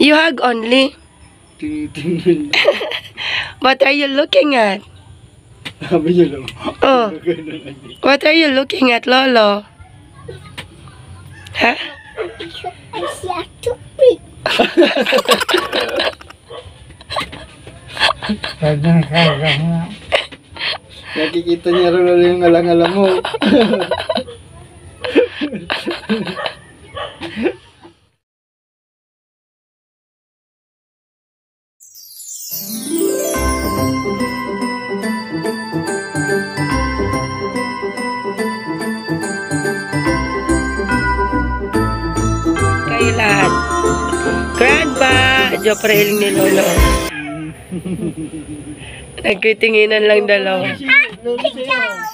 You hug only. What are you looking at? Oh. What are you looking at, Lolo? Huh? I see a toothpick. Nakikita niya rin yung alang-alang mo. Kailan? Grandpa! Joke railing ni Lolo. Nagkitinginan lang dalawa.